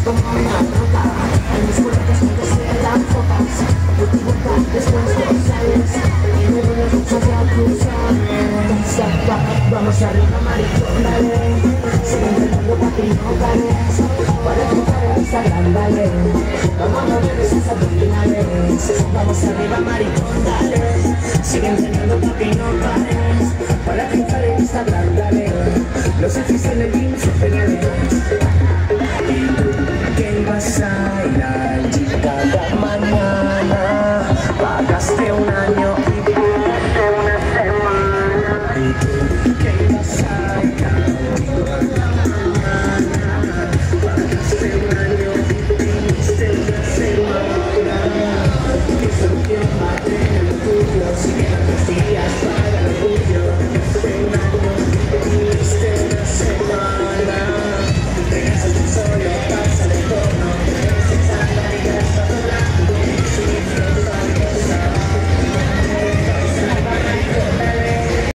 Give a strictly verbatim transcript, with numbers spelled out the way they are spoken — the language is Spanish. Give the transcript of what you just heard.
como una roca. En mis cuerpos nunca se dan fotos. Yo te boca después de sales y me duele mucho de acusar. Vamos arriba, maricón, dale. Sigue intentando pa' que no pares. Para triunfar en Instagram, dale. Vamos a mover esas abdominales. Vamos arriba, maricón, dale. Sigue intentando pa' que no pares.